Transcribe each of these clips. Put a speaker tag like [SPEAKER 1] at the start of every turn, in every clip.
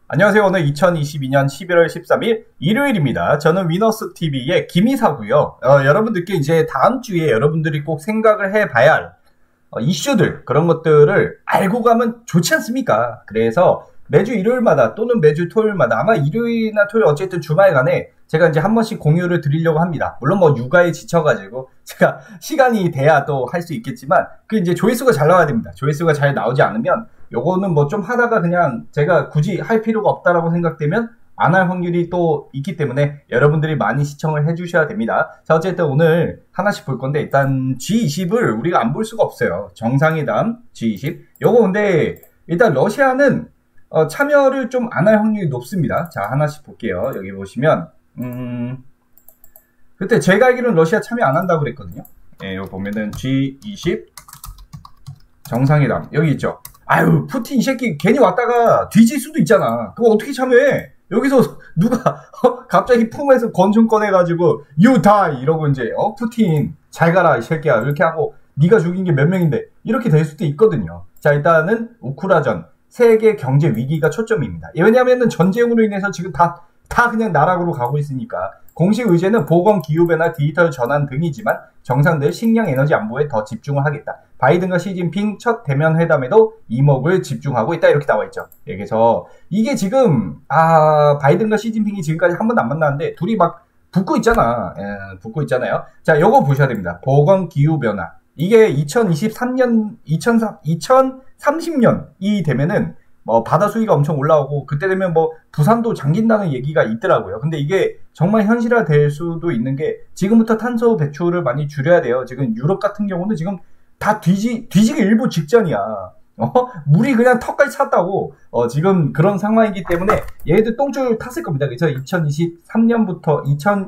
[SPEAKER 1] 안녕하세요. 오늘 2022년 11월 13일 일요일입니다. 저는 위너스TV의 김이사고요. 여러분들께 이제 다음 주에 여러분들이 꼭 생각을 해봐야 할 이슈들, 그런 것들을 알고 가면 좋지 않습니까? 그래서 매주 일요일마다 또는 매주 토요일마다, 아마 일요일이나 토요일 어쨌든 주말간에 제가 이제 한 번씩 공유를 드리려고 합니다. 물론 뭐 육아에 지쳐가지고 제가 시간이 돼야 또 할 수 있겠지만, 그 이제 조회수가 잘 나와야 됩니다. 조회수가 잘 나오지 않으면 요거는 뭐 좀 하다가 그냥 제가 굳이 할 필요가 없다라고 생각되면 안 할 확률이 또 있기 때문에 여러분들이 많이 시청을 해주셔야 됩니다. 자, 어쨌든 오늘 하나씩 볼 건데, 일단 G20을 우리가 안 볼 수가 없어요. 정상회담 G20. 요거 근데 일단 러시아는 참여를 좀 안 할 확률이 높습니다. 자, 하나씩 볼게요. 여기 보시면 그때 제가 알기로는 러시아 참여 안 한다고 그랬거든요. 예, 여기 보면은 G20 정상회담 여기 있죠. 아유, 푸틴 이 새끼 괜히 왔다가 뒤질 수도 있잖아. 그거 어떻게 참여해? 여기서 누가 갑자기 품에서 권총 꺼내가지고 You die 이러고 이제 푸틴 잘 가라 이 새끼야 이렇게 하고 네가 죽인 게 몇 명인데 이렇게 될 수도 있거든요. 자, 일단은 우크라전 세계 경제 위기가 초점입니다. 왜냐하면 전쟁으로 인해서 지금 다 그냥 나락으로 가고 있으니까. 공식 의제는 보건, 기후변화, 디지털 전환 등이지만 정상들 식량 에너지 안보에 더 집중을 하겠다. 바이든과 시진핑 첫 대면 회담에도 이목을 집중하고 있다. 이렇게 나와 있죠. 그래서 이게 지금 바이든과 시진핑이 지금까지 한 번도 안 만났는데 둘이 막 붙고 있잖아. 붙고 있잖아요. 자, 요거 보셔야 됩니다. 보건, 기후변화. 이게 2023년, 2030년이 되면은 바다 수위가 엄청 올라오고 그때 되면 부산도 잠긴다는 얘기가 있더라고요. 근데 이게 정말 현실화 될 수도 있는 게 지금부터 탄소 배출을 많이 줄여야 돼요. 지금 유럽 같은 경우는 지금 다 뒤지기 일보 직전이야. 물이 그냥 턱까지 찼다고 지금 그런 상황이기 때문에 얘네들 똥줄 탔을 겁니다. 그래서 2023년부터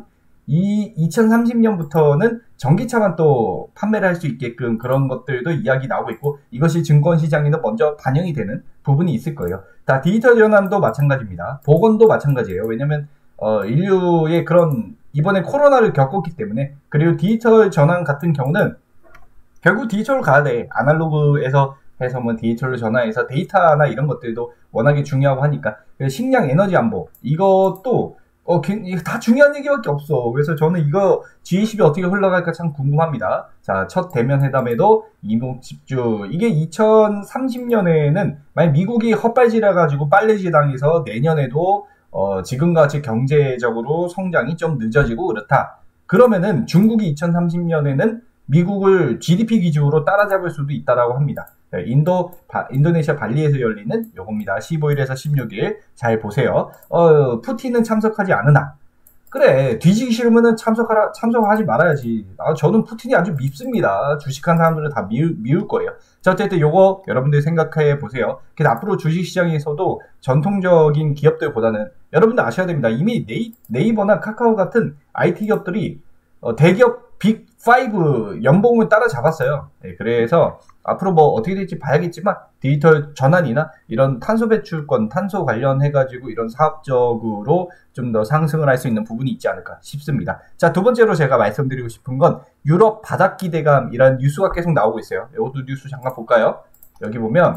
[SPEAKER 1] 2030년부터는 전기차만 또 판매를 할 수 있게끔 그런 것들도 이야기 나오고 있고, 이것이 증권시장에는 먼저 반영이 되는 부분이 있을 거예요. 다 디지털 전환도 마찬가지입니다. 보건도 마찬가지예요. 왜냐면 인류의 그런 이번에 코로나를 겪었기 때문에. 그리고 디지털 전환 같은 경우는 결국 디지털로 가야 돼. 아날로그에서 해서 디지털로 전환해서 데이터나 이런 것들도 워낙에 중요하고 하니까. 식량 에너지 안보 이것도 다 중요한 얘기밖에 없어. 그래서 저는 이거 G20이 어떻게 흘러갈까 참 궁금합니다. 자, 첫 대면 회담에도 이목 집중. 이게 2030년에는 만약 미국이 헛발질해가지고 빨래지당해서 내년에도 지금같이 경제적으로 성장이 좀 늦어지고 그렇다. 그러면은 중국이 2030년에는 미국을 GDP 기준으로 따라잡을 수도 있다라고 합니다. 인도네시아 발리에서 열리는 요겁니다. 15일에서 16일 잘 보세요. 푸틴은 참석하지 않으나, 그래, 뒤지기 싫으면은 참석하지 말아야지. 저는 푸틴이 아주 밉습니다. 주식한 사람들은 다 미울 거예요. 자, 어쨌든 요거 여러분들 생각해 보세요. 그래서 앞으로 주식시장에서도 전통적인 기업들보다는 여러분들 아셔야 됩니다. 이미 네이버나 카카오 같은 IT 기업들이 대기업 빅5 연봉을 따라잡았어요. 네, 그래서 앞으로 어떻게 될지 봐야겠지만 디지털 전환이나 이런 탄소 배출권, 탄소 관련해가지고 이런 사업적으로 좀 더 상승을 할 수 있는 부분이 있지 않을까 싶습니다. 자, 두 번째로 제가 말씀드리고 싶은 건 유럽 바닥 기대감이라는 뉴스가 계속 나오고 있어요. 이것도 뉴스 잠깐 볼까요? 여기 보면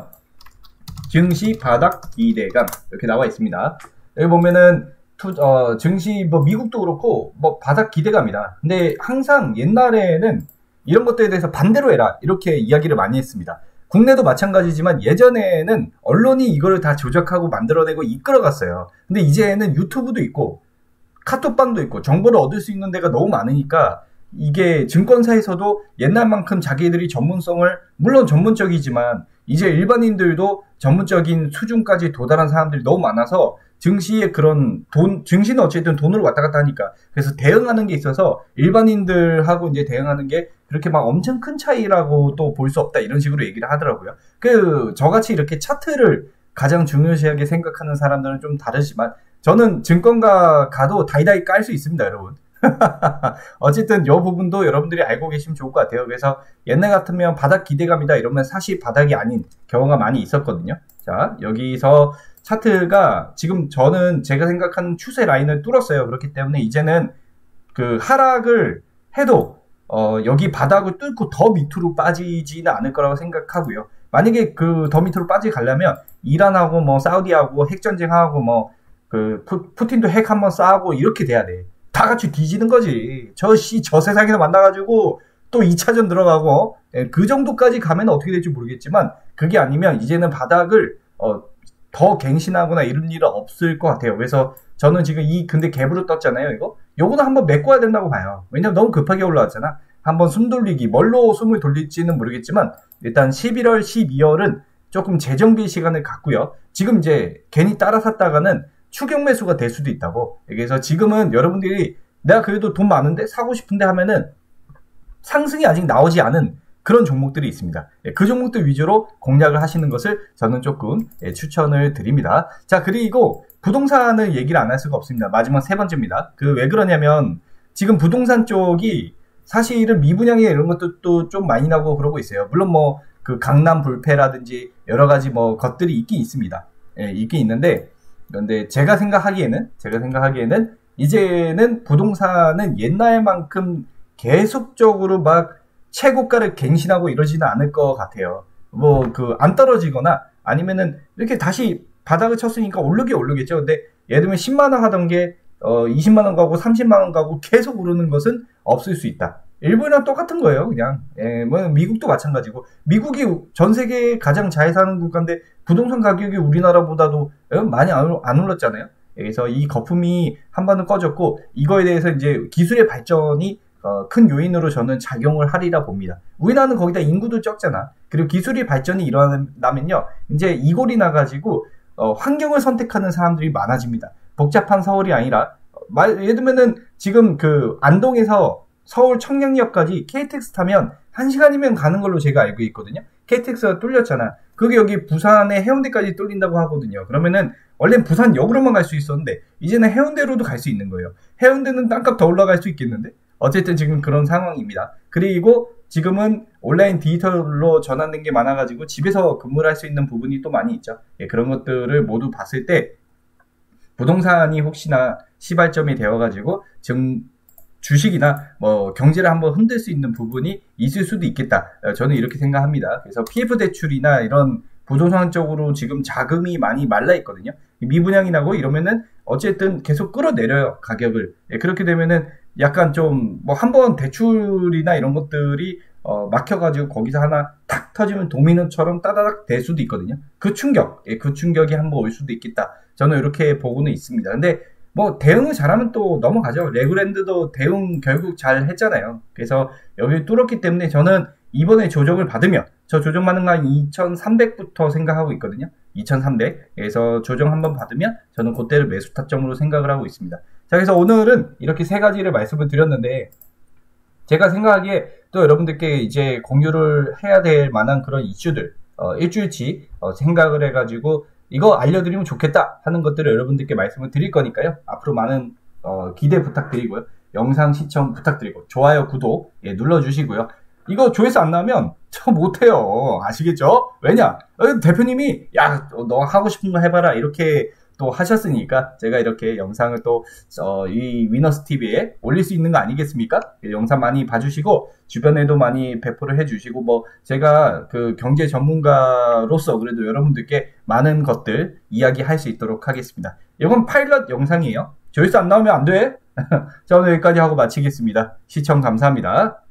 [SPEAKER 1] 증시 바닥 기대감 이렇게 나와 있습니다. 여기 보면은 증시 미국도 그렇고 바닥 기대감이다. 근데 항상 옛날에는 이런 것들에 대해서 반대로 해라 이렇게 이야기를 많이 했습니다. 국내도 마찬가지지만 예전에는 언론이 이거를 다 조작하고 만들어내고 이끌어갔어요. 근데 이제는 유튜브도 있고 카톡방도 있고 정보를 얻을 수 있는 데가 너무 많으니까 이게 증권사에서도 옛날만큼 자기들이 전문성을, 물론 전문적이지만 이제 일반인들도 전문적인 수준까지 도달한 사람들이 너무 많아서 증시의 증시는 어쨌든 돈으로 왔다 갔다 하니까, 그래서 대응하는 게 있어서 일반인들하고 이제 대응하는 게 그렇게 엄청 큰 차이라고 또 볼 수 없다 이런 식으로 얘기를 하더라고요. 저같이 이렇게 차트를 가장 중요시하게 생각하는 사람들은 좀 다르지만 저는 증권가 가도 다이다이 깔 수 있습니다, 여러분. 어쨌든 이 부분도 여러분들이 알고 계시면 좋을 것 같아요. 그래서 옛날 같으면 바닥 기대감이다 이러면 사실 바닥이 아닌 경우가 많이 있었거든요. 자, 여기서 차트가 지금 저는 제가 생각하는 추세 라인을 뚫었어요. 그렇기 때문에 이제는 하락을 해도 여기 바닥을 뚫고 더 밑으로 빠지지는 않을 거라고 생각하고요. 만약에 그 더 밑으로 빠져가려면 이란하고 뭐 사우디하고 핵전쟁하고 뭐 그 푸틴도 핵 한번 쏴고 이렇게 돼야 돼. 다 같이 뒤지는 거지. 저 세상에서 만나가지고 또 2차전 들어가고 그 정도까지 가면 어떻게 될지 모르겠지만 그게 아니면 이제는 바닥을 더 갱신하거나 이런 일은 없을 것 같아요. 그래서 저는 지금 근데 갭으로 떴잖아요. 요거는 한번 메꿔야 된다고 봐요. 왜냐면 너무 급하게 올라왔잖아. 한번 숨 돌리기, 뭘로 숨을 돌릴지는 모르겠지만 일단 11월, 12월은 조금 재정비 시간을 갖고요. 지금 이제 괜히 따라 샀다가는 추격 매수가 될 수도 있다고. 그래서 지금은 여러분들이 내가 그래도 돈 많은데 사고 싶은데 하면은 상승이 아직 나오지 않은 그런 종목들이 있습니다. 그 종목들 위주로 공략을 하시는 것을 저는 조금 추천을 드립니다. 자, 그리고 부동산을 얘기를 안 할 수가 없습니다. 마지막 세 번째입니다. 왜 그러냐면 지금 부동산 쪽이 사실은 미분양이나 이런 것도 좀 많이 나고 그러고 있어요. 물론 뭐 그 강남 불패라든지 여러 가지 뭐 것들이 있긴 있습니다. 있긴 있는데 그런데 제가 생각하기에는 이제는 부동산은 옛날만큼 계속적으로 막 최고가를 갱신하고 이러지는 않을 것 같아요. 뭐 안 떨어지거나 아니면은 이렇게 다시 바닥을 쳤으니까 오르겠죠. 근데 예를 들면 10만 원 하던 게 20만 원 가고 30만 원 가고 계속 오르는 것은 없을 수 있다. 일본이랑 똑같은 거예요, 그냥. 뭐 미국도 마찬가지고. 미국이 전 세계 가장 잘 사는 국가인데 부동산 가격이 우리나라보다도 많이 안 올랐잖아요. 그래서 이 거품이 한 번은 꺼졌고 이거에 대해서 이제 기술의 발전이 큰 요인으로 저는 작용을 하리라 봅니다. 우리나라는 거기다 인구도 적잖아. 그리고 기술의 발전이 일어나면요, 이제 이골이 나가지고 환경을 선택하는 사람들이 많아집니다. 복잡한 서울이 아니라 예를 들면은 지금 안동에서 서울 청량역까지 KTX 타면 1시간이면 가는 걸로 제가 알고 있거든요. KTX가 뚫렸잖아. 그게 여기 부산의 해운대까지 뚫린다고 하거든요. 그러면은 원래는 부산역으로만 갈 수 있었는데 이제는 해운대로도 갈 수 있는 거예요. 해운대는 땅값 더 올라갈 수 있겠는데? 어쨌든 지금 그런 상황입니다. 그리고 지금은 온라인 디지털로 전환된 게 많아가지고 집에서 근무를 할 수 있는 부분이 또 많이 있죠. 그런 것들을 모두 봤을 때 부동산이 혹시나 시발점이 되어가지고 주식이나 뭐 경제를 한번 흔들 수 있는 부분이 있을 수도 있겠다. 저는 이렇게 생각합니다. 그래서 PF 대출이나 이런 부동산 쪽으로 지금 자금이 많이 말라 있거든요. 미분양이 나고 이러면은 어쨌든 계속 끌어내려요, 가격을. 그렇게 되면은 약간 좀 뭐 한번 대출이나 이런 것들이 막혀가지고 거기서 하나 탁 터지면 도미노처럼 따다닥 될 수도 있거든요. 그 충격이 한번 올 수도 있겠다. 저는 이렇게 보고는 있습니다. 근데 뭐 대응을 잘하면 또 넘어가죠. 레고랜드도 대응 결국 잘 했잖아요. 그래서 여기 뚫었기 때문에 저는 이번에 조정을 받으면 저 조정 받는 거 한 2300부터 생각하고 있거든요. 2300. 그래서 조정 한번 받으면 저는 그때를 매수 타점으로 생각을 하고 있습니다. 자, 그래서 오늘은 이렇게 세 가지를 말씀을 드렸는데 제가 생각하기에 또 여러분들께 이제 공유를 해야 될 만한 그런 이슈들 일주일치 생각을 해가지고 이거 알려드리면 좋겠다 하는 것들을 여러분들께 말씀을 드릴 거니까요. 앞으로 많은 기대 부탁드리고요. 영상 시청 부탁드리고 좋아요, 구독 눌러주시고요. 이거 조회수 안 나오면 저 못해요. 아시겠죠? 왜냐? 대표님이 야, 너 하고 싶은 거 해봐라 이렇게 또 하셨으니까 제가 이렇게 영상을 또 이 위너스TV에 올릴 수 있는 거 아니겠습니까? 영상 많이 봐주시고 주변에도 많이 배포를 해주시고 뭐 제가 경제 전문가로서 그래도 여러분들께 많은 것들 이야기할 수 있도록 하겠습니다. 이건 파일럿 영상이에요. 조회수 안 나오면 안 돼. 자, 오늘 여기까지 하고 마치겠습니다. 시청 감사합니다.